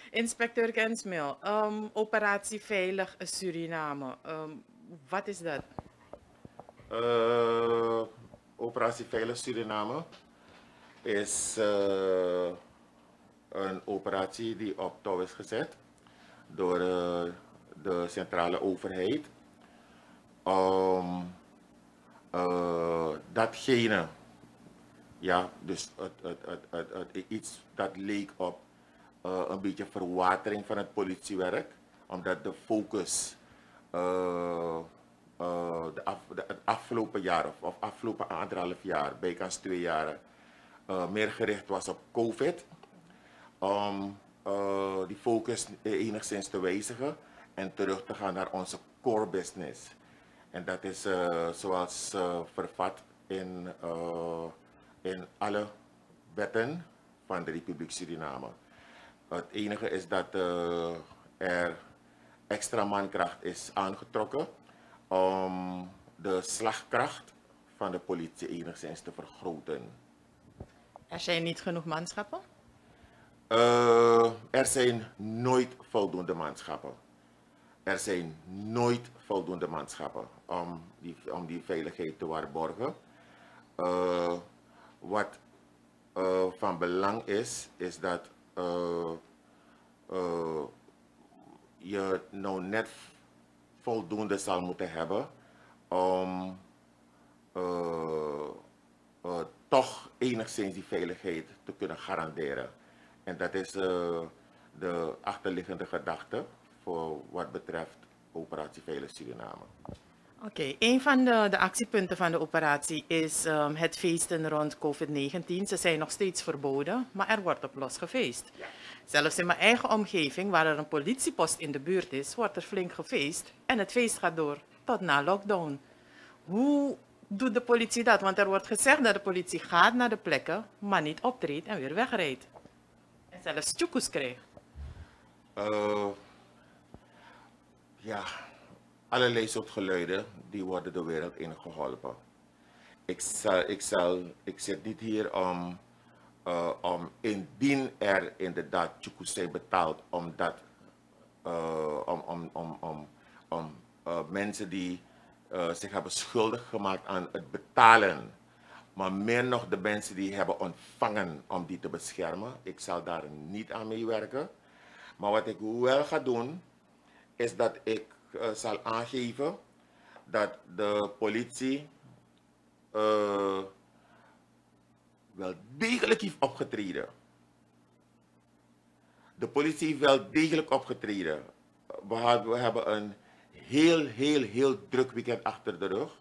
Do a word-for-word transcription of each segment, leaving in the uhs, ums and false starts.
Inspecteur Gensmil, um, operatie Veilig Suriname. Um, wat is dat? Uh, Operatie Veilig Suriname is uh, een operatie die op touw is gezet door uh, de centrale overheid om uh, datgene, ja, dus het, het, het, het, het, iets dat leek op uh, een beetje verwatering van het politiewerk, omdat de focus uh, uh, de af, de, het afgelopen jaar of, of afgelopen anderhalf jaar, bijkans twee jaar, uh, meer gericht was op COVID. Om uh, die focus enigszins te wijzigen en terug te gaan naar onze core business. En dat is uh, zoals uh, vervat in, uh, in alle wetten van de Republiek Suriname. Het enige is dat uh, er extra mankracht is aangetrokken om de slagkracht van de politie enigszins te vergroten. Er zijn niet genoeg manschappen? Uh, er zijn nooit voldoende manschappen. Er zijn nooit voldoende manschappen om die, om die veiligheid te waarborgen. Uh, wat uh, van belang is, is dat uh, uh, je nou net voldoende zal moeten hebben om uh, uh, toch enigszins die veiligheid te kunnen garanderen. En dat is uh, de achterliggende gedachte voor wat betreft operatie Veilig Suriname. Oké, okay. Een van de, de actiepunten van de operatie is um, het feesten rond COVID negentien. Ze zijn nog steeds verboden, maar er wordt op los gefeest. Ja. Zelfs in mijn eigen omgeving, waar er een politiepost in de buurt is, wordt er flink gefeest. En het feest gaat door tot na lockdown. Hoe doet de politie dat? Want er wordt gezegd dat de politie gaat naar de plekken, maar niet optreedt en weer wegrijdt. En zelfs tjoekoes krijgt. Uh, ja, allerlei soort geluiden die worden de wereld in geholpen. Ik, zal, ik, zal, ik zit niet hier om, uh, om indien er inderdaad tjoekoes zijn betaald, om, dat, uh, om, om, om, om, om uh, mensen die uh, zich hebben schuldig gemaakt aan het betalen, maar meer nog de mensen die hebben ontvangen om die te beschermen. Ik zal daar niet aan meewerken. Maar wat ik wel ga doen, is dat ik uh, zal aangeven dat de politie uh, wel degelijk heeft opgetreden. De politie heeft wel degelijk opgetreden. We, hebben, we hebben een heel, heel, heel druk weekend achter de rug.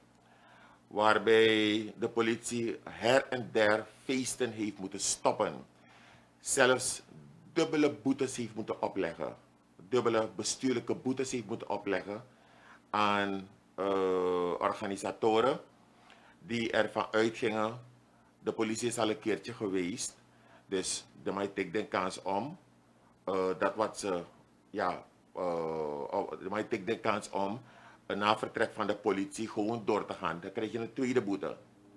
Waarbij de politie her en der feesten heeft moeten stoppen. Zelfs dubbele boetes heeft moeten opleggen. Dubbele bestuurlijke boetes heeft moeten opleggen aan uh, organisatoren die ervan uitgingen, de politie is al een keertje geweest, dus de mij take de kans om uh, dat wat ze, ja, uh, de mij take de kans om na vertrek van de politie gewoon door te gaan. Dan krijg je een tweede boete.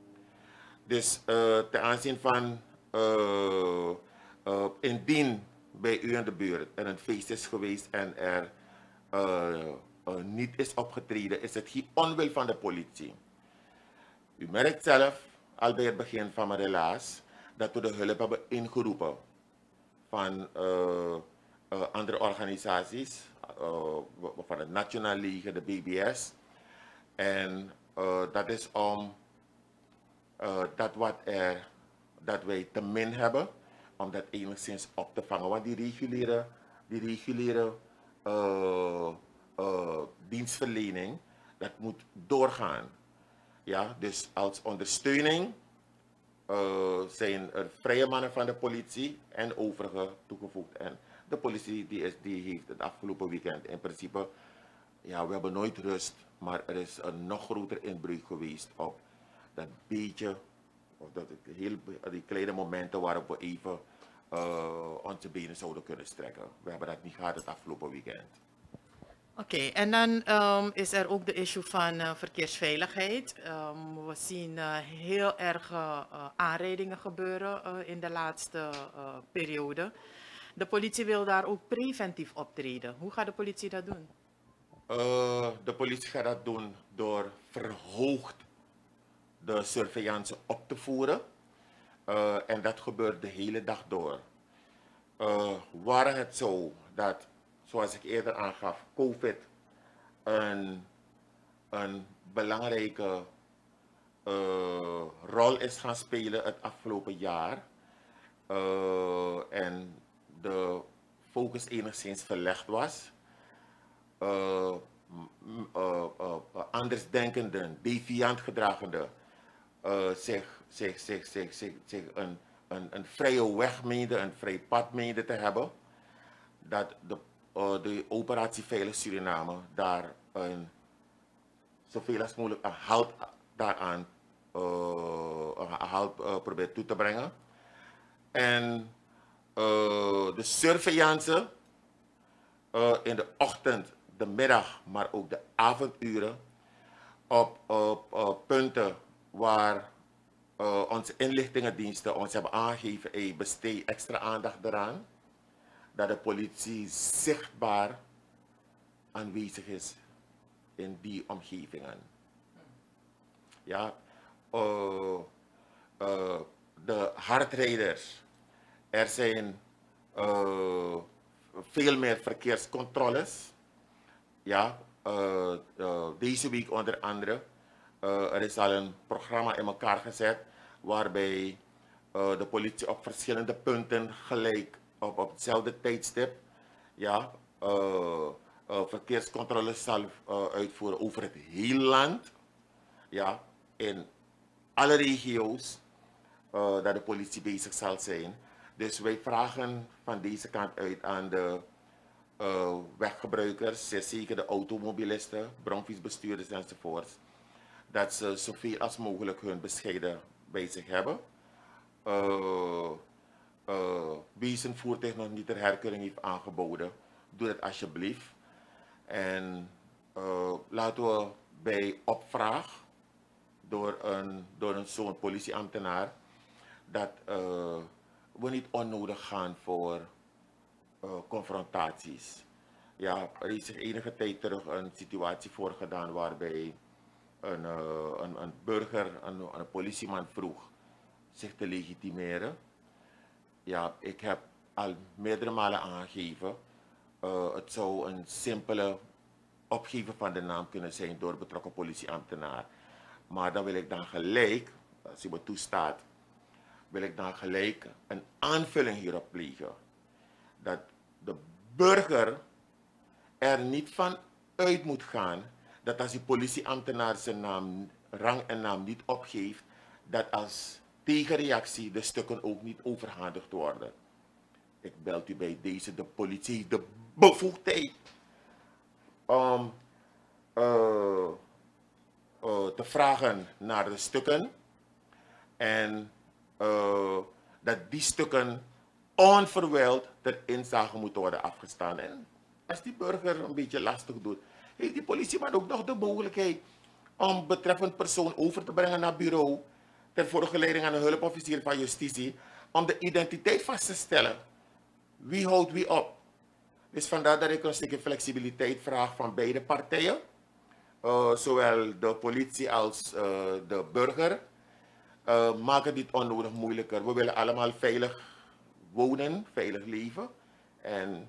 Dus uh, ten aanzien van uh, uh, indien bij u in de buurt er een feest is geweest en er uh, uh, niet is opgetreden, is het geen onwil van de politie. U merkt zelf al bij het begin van mijn relaas dat we de hulp hebben ingeroepen van uh, uh, andere organisaties, uh, van het Nationaal Leger, de B B S. En uh, dat is om uh, dat wat er, dat wij te min hebben, om dat enigszins op te vangen. Want die reguliere, die reguliere uh, uh, dienstverlening, dat moet doorgaan. Ja, dus als ondersteuning uh, zijn er vrije mannen van de politie en overige toegevoegd. En de politie die is, die heeft het afgelopen weekend in principe, ja, we hebben nooit rust, maar er is een nog groter inbreuk geweest op dat beetje, of dat heel, die kleine momenten waarop we even uh, onze benen zouden kunnen strekken. We hebben dat niet gehad het afgelopen weekend. Oké, okay, en dan um, is er ook de issue van uh, verkeersveiligheid. Um, we zien uh, heel erg uh, aanrijdingen gebeuren uh, in de laatste uh, periode. De politie wil daar ook preventief optreden. Hoe gaat de politie dat doen? Uh, de politie gaat dat doen door verhoogd de surveillance op te voeren. Uh, en dat gebeurt de hele dag door. Uh, waar het zo dat, zoals ik eerder aangaf, COVID een, een belangrijke uh, rol is gaan spelen het afgelopen jaar. Uh, en de focus enigszins verlegd was. Uh, uh, uh, uh, andersdenkenden, deviant gedragenden, uh, zich, zich, zich, zich, zich, zich een, een, een vrije weg meende, een vrij pad meende te hebben, dat de, uh, de operatie Veilig Suriname daar een, zoveel als mogelijk een halt daaraan uh, een halt uh, probeert toe te brengen. En uh, de surveillance uh, in de ochtend, de middag, maar ook de avonduren op, op, op punten waar uh, onze inlichtingendiensten ons hebben aangegeven, hey, besteed extra aandacht eraan, dat de politie zichtbaar aanwezig is in die omgevingen. Ja, uh, uh, de hardrijders, er zijn uh, veel meer verkeerscontroles. Ja, uh, uh, deze week onder andere. Uh, er is al een programma in elkaar gezet waarbij uh, de politie op verschillende punten gelijk op, op hetzelfde tijdstip, ja, uh, uh, verkeerscontroles zal uh, uitvoeren over het hele land. Ja, in alle regio's uh, dat de politie bezig zal zijn. Dus wij vragen van deze kant uit aan de uh, weggebruikers, zeker de automobilisten, bromfietsbestuurders enzovoorts, dat ze zoveel als mogelijk hun bescheiden bij zich hebben. Uh, uh, wie zijn voertuig nog niet ter herkeuring heeft aangeboden, doe dat alsjeblieft. En uh, laten we bij opvraag door een, door een zo'n politieambtenaar, dat uh, we niet onnodig gaan voor uh, confrontaties. Ja, er is zich enige tijd terug een situatie voorgedaan waarbij een, uh, een, een burger, een, een politieman vroeg zich te legitimeren. Ja, ik heb al meerdere malen aangegeven, uh, het zou een simpele opgeven van de naam kunnen zijn door betrokken politieambtenaar. Maar dan wil ik dan gelijk, als u me toestaat, wil ik dan gelijk een aanvulling hierop plegen. Dat de burger er niet van uit moet gaan dat als die politieambtenaar zijn naam, rang en naam niet opgeeft, dat als tegenreactie de stukken ook niet overhandigd worden. Ik bel u bij deze, de politie, de bevoegdheid om uh, uh, te vragen naar de stukken en uh, dat die stukken onverwijld ter inzage moeten worden afgestaan. En als die burger een beetje lastig doet, heeft die politieman ook nog de mogelijkheid om betreffend persoon over te brengen naar bureau ter voorgeleiding aan een hulpofficier van justitie om de identiteit vast te stellen. Wie houdt wie op? Dus vandaar dat ik een stukje flexibiliteit vraag van beide partijen, uh, zowel de politie als uh, de burger. Uh, maak het niet onnodig moeilijker. We willen allemaal veilig wonen, veilig leven en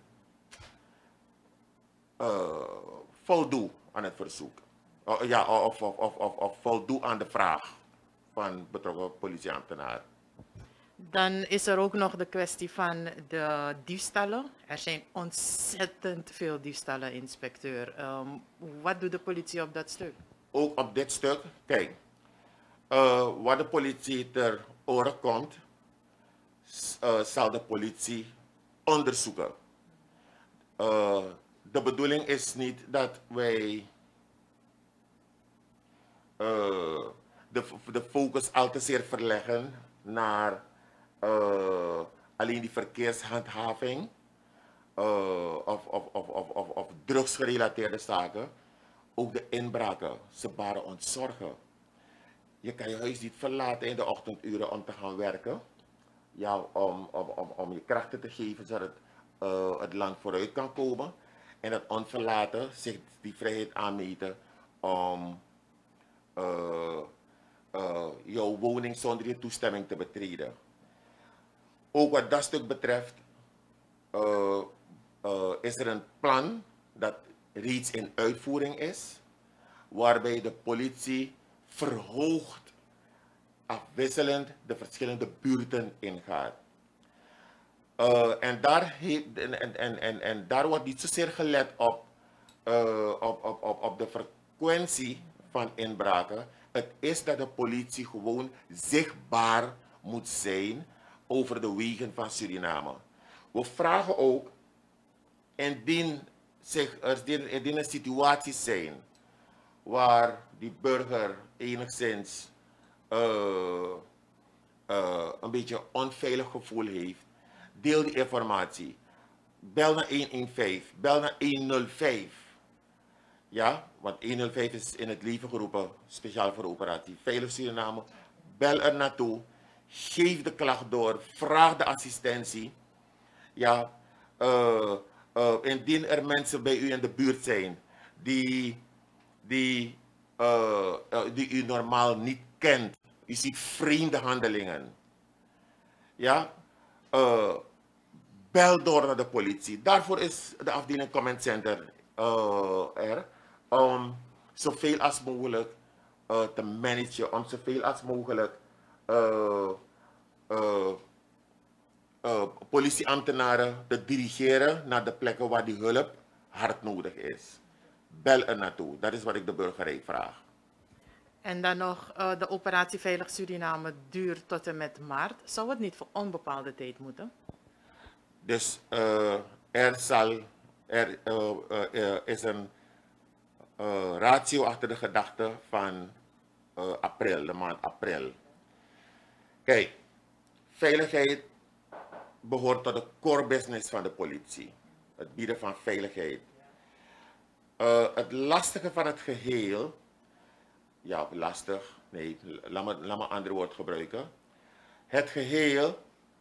uh, voldoe aan het verzoek. Uh, ja, of, of, of, of, of voldoe aan de vraag van betrokken politieambtenaar. Dan is er ook nog de kwestie van de diefstallen. Er zijn ontzettend veel diefstallen, inspecteur. Um, wat doet de politie op dat stuk? Ook op dit stuk, kijk, uh, wat de politie ter oren komt, uh, zal de politie onderzoeken. Uh, de bedoeling is niet dat wij uh, de, de focus al te zeer verleggen naar uh, alleen die verkeershandhaving uh, of, of, of, of, of, of drugsgerelateerde zaken. Ook de inbraken, ze baren ons zorgen. Je kan je huis niet verlaten in de ochtenduren om te gaan werken. Ja, om, om, om, om je krachten te geven zodat het uh, het land vooruit kan komen. En dat onverlaten zich die vrijheid aanmeten om uh, uh, jouw woning zonder je toestemming te betreden. Ook wat dat stuk betreft uh, uh, is er een plan dat reeds in uitvoering is, waarbij de politie verhoogd afwisselend de verschillende buurten ingaat. Uh, en, daar heeft, en, en, en, en daar wordt niet zozeer gelet op, uh, op, op, op, op de frequentie van inbraken. Het is dat de politie gewoon zichtbaar moet zijn over de wegen van Suriname. We vragen ook, indien, zich, indien er situaties zijn waar die burger enigszins uh, uh, een beetje onveilig gevoel heeft, deel die informatie. Bel naar honderdvijftien, bel naar honderdvijf. Ja, want honderdvijf is in het leven geroepen, speciaal voor de operatie Veilig Suriname. Bel er naartoe, geef de klacht door, vraag de assistentie. Ja, uh, uh, indien er mensen bij u in de buurt zijn die, die, uh, uh, die u normaal niet kent, u ziet vreemde handelingen. Ja, uh, bel door naar de politie. Daarvoor is de afdeling Comment Center uh, er. Om zoveel als mogelijk uh, te managen, om zoveel als mogelijk uh, uh, uh, politieambtenaren te dirigeren naar de plekken waar die hulp hard nodig is. Bel er naartoe. Dat is wat ik de burgerij vraag. En dan nog, uh, de operatie Veilig Suriname duurt tot en met maart. Zou het niet voor onbepaalde tijd moeten? Dus uh, er, zal, er uh, uh, uh, is een uh, ratio achter de gedachte van uh, april, de maand april. Kijk, veiligheid behoort tot de core business van de politie. Het bieden van veiligheid. Uh, het lastige van het geheel, ja lastig, nee, laat me, laat me een ander woord gebruiken. Het geheel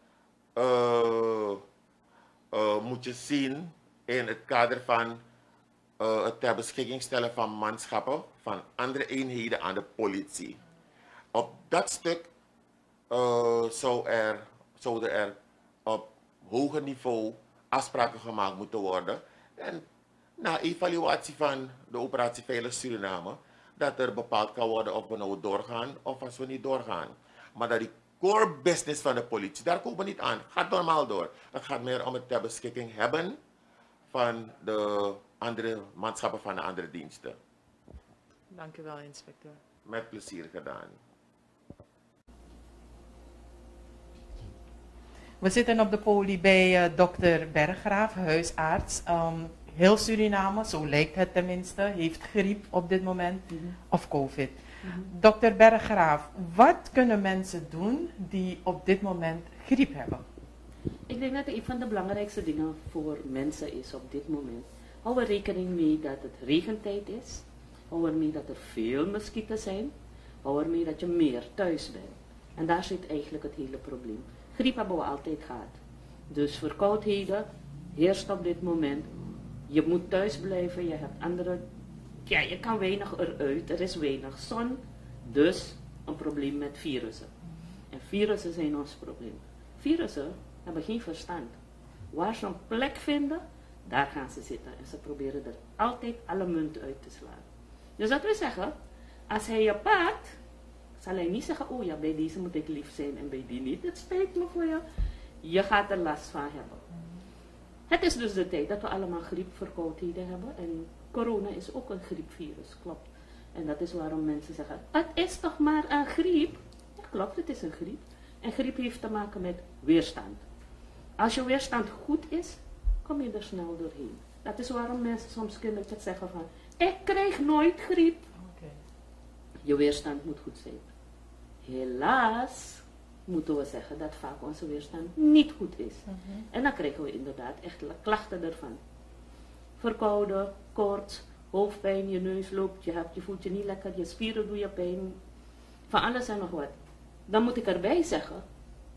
uh, uh, moet je zien in het kader van uh, het ter beschikking stellen van manschappen van andere eenheden aan de politie. Op dat stuk uh, zou er, zouden er op hoger niveau afspraken gemaakt moeten worden. En na evaluatie van de operatie Veilig Suriname, dat er bepaald kan worden of we nou doorgaan of als we niet doorgaan. Maar dat die core business van de politie, daar komen we niet aan. Het gaat normaal door. Het gaat meer om het ter beschikking hebben van de andere manschappen van de andere diensten. Dank u wel, inspecteur. Met plezier gedaan. We zitten op de poli bij uh, dokter Berggraaf, huisarts. Um, heel Suriname, zo lijkt het tenminste, heeft griep op dit moment, mm-hmm. of COVID. Mm-hmm. dokter Berggraaf, wat kunnen mensen doen die op dit moment griep hebben? Ik denk dat een van de belangrijkste dingen voor mensen is op dit moment. Hou er rekening mee dat het regentijd is. Hou er mee dat er veel muskieten zijn. Hou er mee dat je meer thuis bent. En daar zit eigenlijk het hele probleem. Griep hebben we altijd gehad. Dus verkoudheden heerst op dit moment. Je moet thuis blijven. Je hebt andere... Ja, je kan weinig eruit. Er is weinig zon. Dus een probleem met virussen. En virussen zijn ons probleem. Virussen hebben geen verstand. Waar ze een plek vinden, daar gaan ze zitten. En ze proberen er altijd alle munten uit te slaan. Dus dat wil zeggen, als hij je paakt, zal hij niet zeggen, oh ja, bij deze moet ik lief zijn en bij die niet. Het spijt me voor je. Je gaat er last van hebben. Het is dus de tijd dat we allemaal griepverkoudheden hebben. En corona is ook een griepvirus, klopt. En dat is waarom mensen zeggen, het is toch maar een griep? Ja, klopt, het is een griep. En griep heeft te maken met weerstand. Als je weerstand goed is, kom je er snel doorheen. Dat is waarom mensen soms kindertjes zeggen van, ik krijg nooit griep. Okay. Je weerstand moet goed zijn. Helaas moeten we zeggen dat vaak onze weerstand niet goed is. Uh-huh. En dan krijgen we inderdaad echt klachten ervan. Verkouden, koorts, hoofdpijn, je neus loopt, je, hebt, je voelt je niet lekker, je spieren doen je pijn. Van alles en nog wat. Dan moet ik erbij zeggen,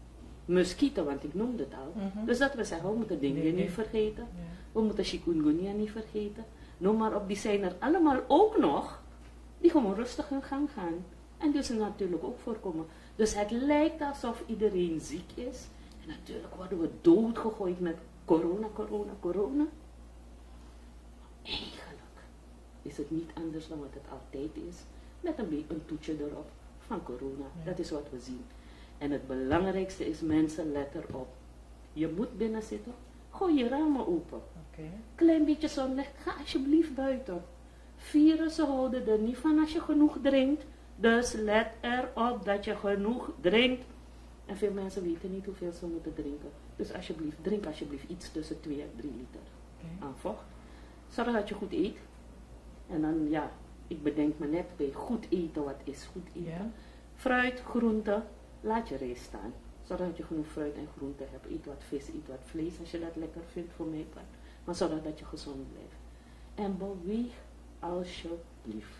muskieten, want ik noemde het al. Mhm. Dus dat we zeggen, we moeten dengue Dengue. niet vergeten. Ja. We moeten chikungunya niet vergeten. Noem maar op, die zijn er allemaal ook nog, die gewoon rustig hun gang gaan. En dus natuurlijk ook voorkomen. Dus het lijkt alsof iedereen ziek is. En natuurlijk worden we doodgegooid met corona, corona, corona. Eigenlijk is het niet anders dan wat het altijd is. Met een, be- een toetje erop van corona. Ja. Dat is wat we zien. En het belangrijkste is, mensen, let erop. Je moet binnen zitten. Gooi je ramen open. Oké. Klein beetje zonlicht. Ga alsjeblieft buiten. Virussen houden er niet van als je genoeg drinkt. Dus let erop dat je genoeg drinkt. En veel mensen weten niet hoeveel ze moeten drinken. Dus alsjeblieft, drink alsjeblieft iets tussen twee en drie liter Oké. aan vocht. Zorg dat je goed eet. En dan, ja, ik bedenk me net bij goed eten, wat is goed eten? Ja. Fruit, groente, laat je rijst staan. Zorg dat je genoeg fruit en groente hebt. Eet wat vis, eet wat vlees als je dat lekker vindt, voor mij part. Maar zorg dat je gezond blijft. En beweeg alsjeblieft.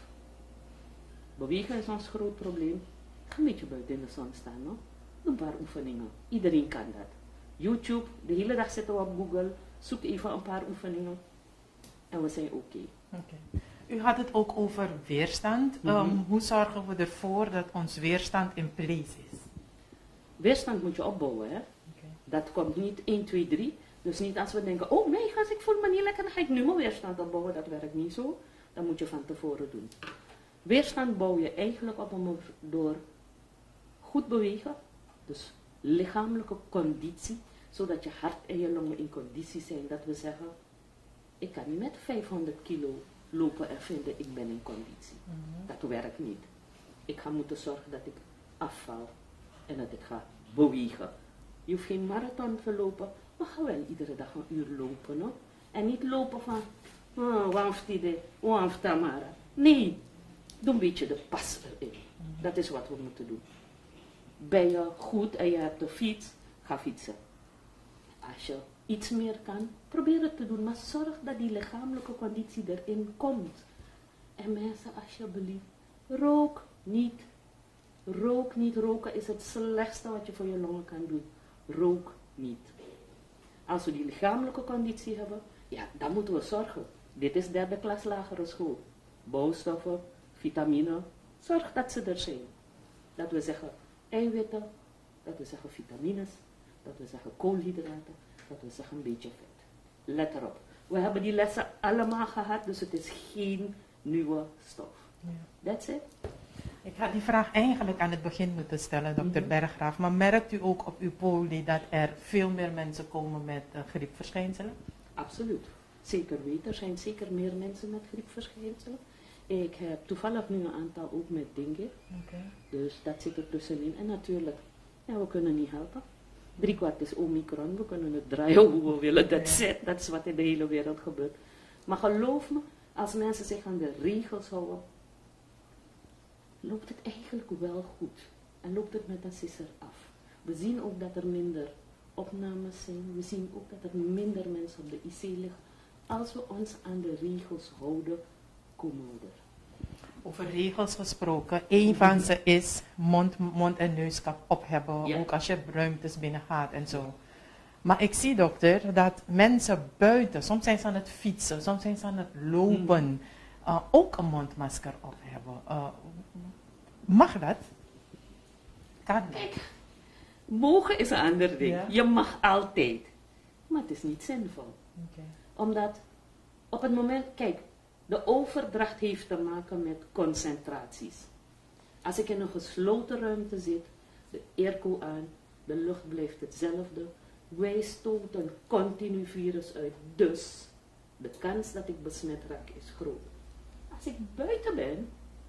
Bewegen is ons groot probleem. Ga een beetje buiten in de zon staan, no? Doe een paar oefeningen. Iedereen kan dat. YouTube, de hele dag zitten we op Google. Zoek even een paar oefeningen. En we zijn oké. Oké. U had het ook over weerstand. Mhm. Ehm, hoe zorgen we ervoor dat ons weerstand in place is? Weerstand moet je opbouwen, hè? Oké. Dat komt niet één, twee, drie. Dus niet als we denken, oh nee, gast, ik voel me niet lekker, dan ga ik nu mijn weerstand opbouwen. Dat werkt niet zo. Dat moet je van tevoren doen. Weerstand bouw je eigenlijk op om- door goed bewegen. Dus lichamelijke conditie. Zodat je hart en je longen in conditie zijn. Dat we zeggen, ik kan niet met vijfhonderd kilo lopen en vinden, ik ben in conditie. Mhm. Dat werkt niet. Ik ga moeten zorgen dat ik afval en dat ik ga bewegen. Je hoeft geen marathon te lopen, maar ga wel iedere dag een uur lopen. No? En niet lopen van, oh, wamftide, wamftamara. Nee, doe een beetje de pas erin. Dat is wat we moeten doen. Ben je goed en je hebt de fiets, ga fietsen. Als je iets meer kan, probeer het te doen, maar zorg dat die lichamelijke conditie erin komt. En mensen, alsjeblieft, rook niet. Rook niet. Roken is het slechtste wat je voor je longen kan doen. Rook niet. Als we die lichamelijke conditie hebben, ja, dan moeten we zorgen. Dit is derde klas lagere school. Bouwstoffen, vitamine, zorg dat ze er zijn. Dat we zeggen eiwitten, dat we zeggen vitamines, dat we zeggen koolhydraten, dat we zeggen een beetje vet. Let erop. We hebben die lessen allemaal gehad, dus het is geen nieuwe stof. Ja. That's it. Ik had die vraag eigenlijk aan het begin moeten stellen, dokter Mhm. Berggraaf. Maar merkt u ook op uw poli dat er veel meer mensen komen met uh, griepverschijnselen? Absoluut. Zeker weten. Er zijn zeker meer mensen met griepverschijnselen. Ik heb toevallig nu een aantal ook met dengue. Oké. Dus dat zit er tussenin. En natuurlijk, ja, we kunnen niet helpen. Driekwart is Omicron. We kunnen het draaien hoe we willen. That's it. Dat is wat in de hele wereld gebeurt. Maar geloof me, als mensen zich aan de regels houden, loopt het eigenlijk wel goed. En loopt het met een sisser af. We zien ook dat er minder opnames zijn. We zien ook dat er minder mensen op de I C liggen. Als we ons aan de regels houden, komen we er. Over regels gesproken, een van ze is mond, mond en neuskap op hebben, Ja. ook als je ruimtes binnen gaat en zo. Maar ik zie, dokter, dat mensen buiten, soms zijn ze aan het fietsen, soms zijn ze aan het lopen, uh, ook een mondmasker op hebben. Uh, mag dat? Kan dat? Kijk, mogen is een ander ding. Ja. Je mag altijd. Maar het is niet zinvol. Oké. Omdat op het moment, kijk, de overdracht heeft te maken met concentraties. Als ik in een gesloten ruimte zit, de airco aan, de lucht blijft hetzelfde. Wij stoten continu virus uit. Dus de kans dat ik besmet raak is groot. Als ik buiten ben,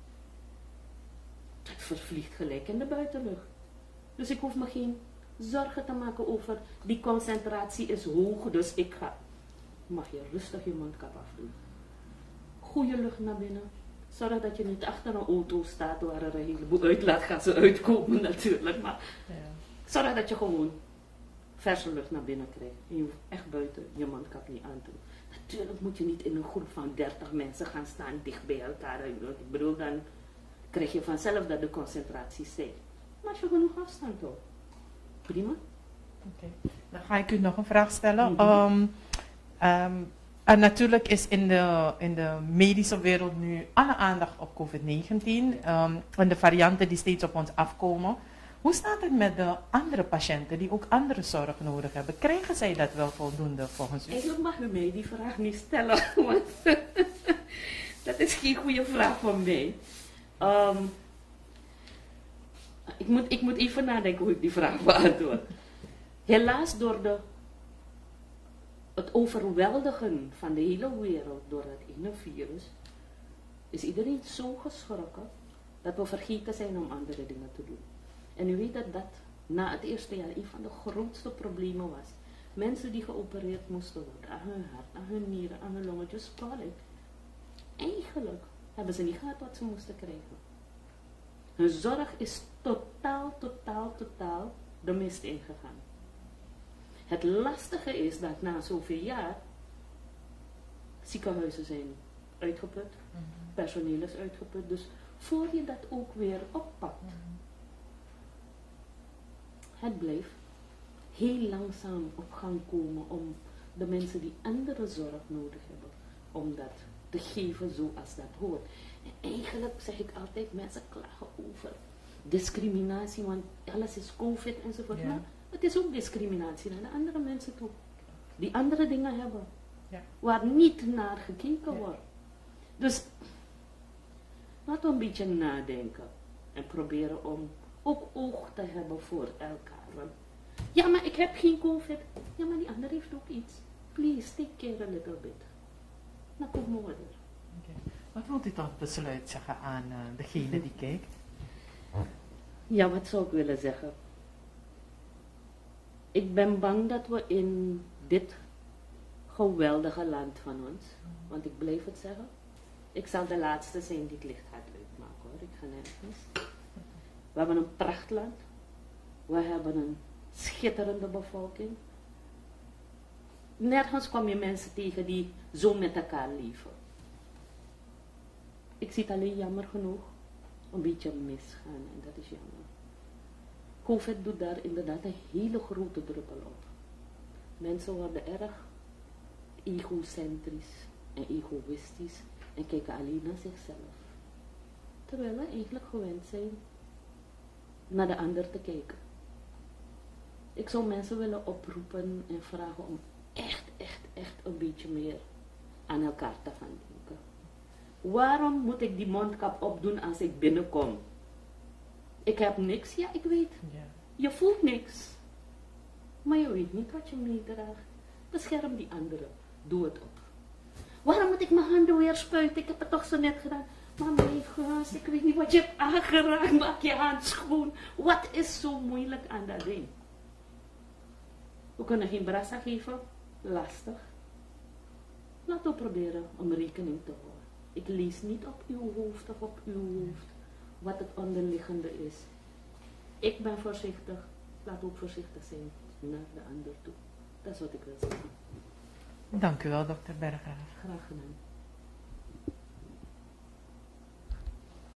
het vervliegt gelijk in de buitenlucht. Dus ik hoef me geen zorgen te maken over die concentratie is hoog, dus ik ga. Mag je rustig je mondkap afdoen. Goede lucht naar binnen. Zorg dat je niet achter een auto staat waar er een heleboel uitlaatgassen uitkomen natuurlijk. Maar Ja. zorg dat je gewoon verse lucht naar binnen krijgt. En je hoeft echt buiten je mondkap niet aan te doen. Natuurlijk moet je niet in een groep van dertig mensen gaan staan dicht bij elkaar. Ik bedoel, dan krijg je vanzelf dat de concentraties zijn. Maar als je genoeg afstand houdt, prima. Okay. Dan ga ik u nog een vraag stellen. Mm-hmm. um, um, en natuurlijk is in de, in de medische wereld nu alle aandacht op COVID negentien um, en de varianten die steeds op ons afkomen. Hoe staat het met de andere patiënten die ook andere zorg nodig hebben? Krijgen zij dat wel voldoende volgens u? Eigenlijk mag u mij die vraag niet stellen, want dat is geen goede vraag van mij. Um, ik, moet, ik moet even nadenken hoe ik die vraag beantwoord. Helaas door de, het overweldigen van de hele wereld door het ene virus, is iedereen zo geschrokken dat we vergeten zijn om andere dingen te doen. En u weet dat dat na het eerste jaar een van de grootste problemen was. Mensen die geopereerd moesten worden aan hun hart, aan hun nieren, aan hun longetjes, colic. Eigenlijk hebben ze niet gehad wat ze moesten krijgen. Hun zorg is totaal, totaal, totaal de mist ingegaan. Het lastige is dat na zoveel jaar ziekenhuizen zijn uitgeput, mm-hmm. personeel is uitgeput. Dus voor je dat ook weer oppakt, mm-hmm. het blijft heel langzaam op gang komen om de mensen die andere zorg nodig hebben, om dat te geven zoals dat hoort. En eigenlijk zeg ik altijd, mensen klagen over discriminatie, want alles is COVID enzovoort. Ja. Maar het is ook discriminatie naar de andere mensen toe, die andere dingen hebben, ja. waar niet naar gekeken ja. wordt. Dus laten we een beetje nadenken en proberen om ook oog te hebben voor elkaar. Want, ja, maar ik heb geen COVID. Ja, maar die andere heeft ook iets. Please, take care a little bit. Dan komen we er. Okay. Wat wilt u tot besluit zeggen aan uh, degene die kijkt? Ja, wat zou ik willen zeggen? Ik ben bang dat we in dit geweldige land van ons, want ik blijf het zeggen, ik zal de laatste zijn die het licht gaat uitmaken hoor, ik ga nergens. We hebben een prachtland, we hebben een schitterende bevolking. Nergens kom je mensen tegen die zo met elkaar leven. Ik zie het alleen jammer genoeg een beetje misgaan en dat is jammer. COVID doet daar inderdaad een hele grote druppel op. Mensen worden erg egocentrisch en egoïstisch en kijken alleen naar zichzelf. Terwijl we eigenlijk gewend zijn naar de ander te kijken. Ik zou mensen willen oproepen en vragen om echt, echt, echt een beetje meer aan elkaar te gaan denken. Waarom moet ik die mondkap opdoen als ik binnenkom? Ik heb niks, ja ik weet. Yeah. Je voelt niks. Maar je weet niet wat je meedraagt. Bescherm die anderen. Doe het op. Waarom moet ik mijn handen weer spuiten? Ik heb het toch zo net gedaan. Maar mijn gus, ik weet niet wat je hebt aangeraakt. Maak je hand schoon. Wat is zo moeilijk aan dat ding? We kunnen geen brassa geven. Lastig. Laten we proberen om rekening te houden. Ik lees niet op uw hoofd of op uw hoofd wat het onderliggende is. Ik ben voorzichtig. Laat ook voorzichtig zijn naar de ander toe. Dat is wat ik wil zeggen. Dank u wel, dokter Berggraaf. Graag gedaan.